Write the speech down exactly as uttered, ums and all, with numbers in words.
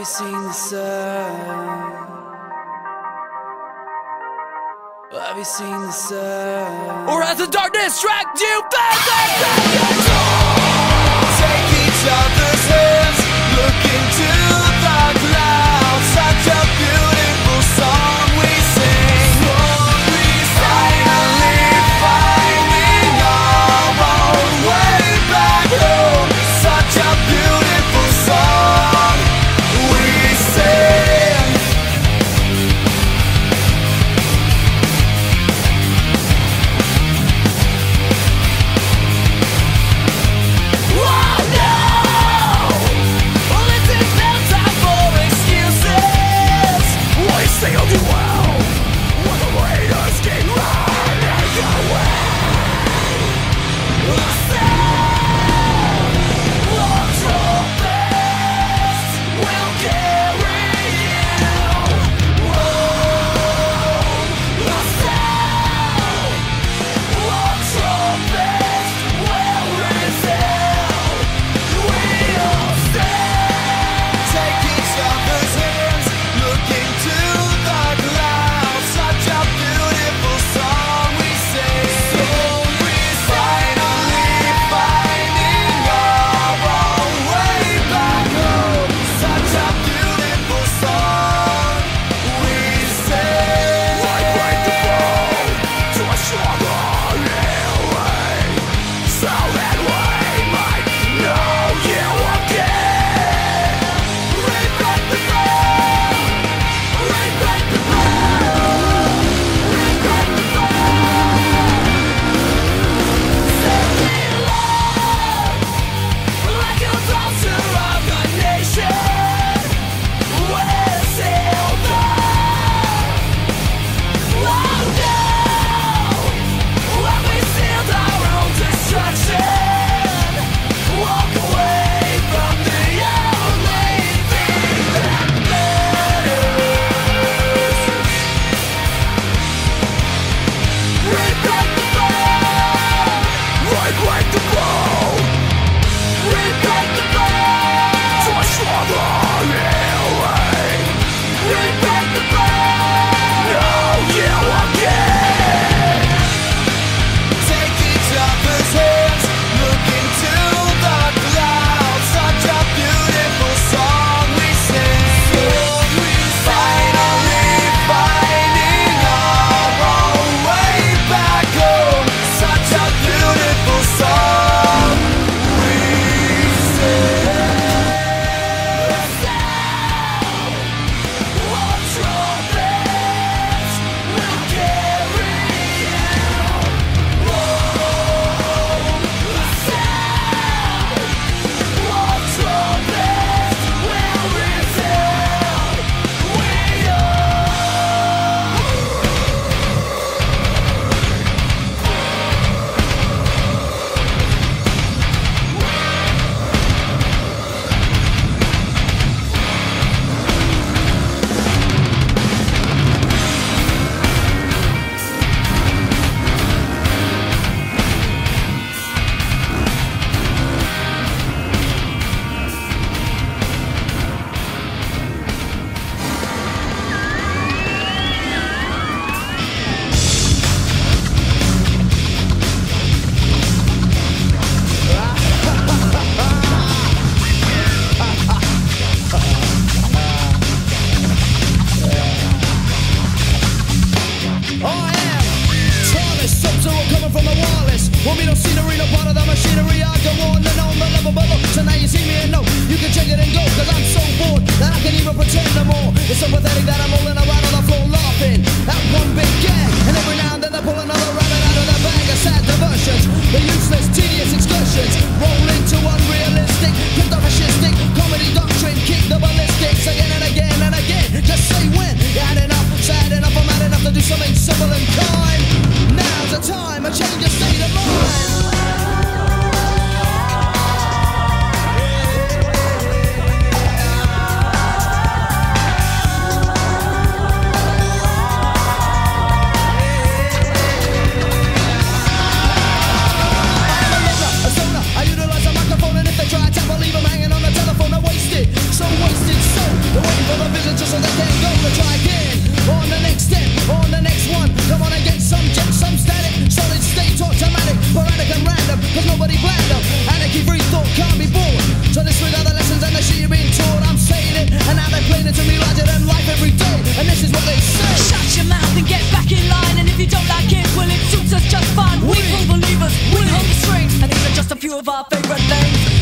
you seen the sun? Have you seen the sun? Or has the darkness tracked you further? Take each other's hands, look into the clouds. Such a beautiful song we sing. We finally finding our own way back home. Such a beautiful song we sing. Oh no! Well, this is no time for excuses. We still do well when the raiders keep running away. The sound of trumpets will carry you. Whoa, the sound of trumpets will resound. We'll stand. Take each other's hands, look into the clouds. Such a beautiful song we sing. We finally finding our own way back home. Such a beautiful song we sing. Like break the bone to a stronger way, so that we might know you again. Rewrite the bone, rewrite the bone, rewrite the bone. Set me alive, like a daughter of the nation. We're still there. Oh no! When we sealed our own destruction, walk away from the only thing that matters. Rewrite the bone, rewrite the bone, rewrite the bone to a stronger way. Rewrite the bone, know you again. Take each other's hands, look into the clouds. Such a beautiful song we sing. We finally finding our own way back home. Such a beautiful song we sing. The sound of trumpets will carry you. Whoa, the sound of trumpets will resound. We I am Charles, some are coming from the wireless. Want me no scenery, no part of the machinery. I go on and on the level below. So now you see me and know you can check it and go. Cause I'm so bored that I can even pretend no more. It's so pathetic that I'm rolling around on the floor laughing at one big gag. And every now and then I pull another rabbit out of the bag of sad diversions. The useless, tedious excursions roll into unrealistic, crypto-fascistic comedy doctrine. Kick the ballistics again and again and again. Just say when you had enough, sad enough, I'm mad enough to do something simple and kind. Now's the time, a change of state of mind. Shut your mouth and get back in line. And if you don't like it, well, it suits us just fine. We pull the levers, we hold the strings, and these are just a few of our favorite things.